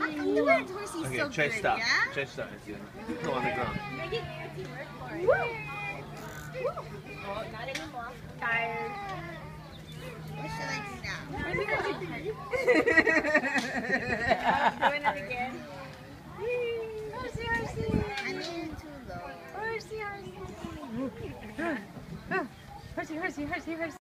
Okay, so try good, stop. yeah? Try stop. Go on the ground. Make it Nancy work for it. Oh, not anymore. Tired. What should I do now? Doing it again. Horsey, horsey. I made it too low. Horsey, horsey. Horsey, horsey, horsey, horsey.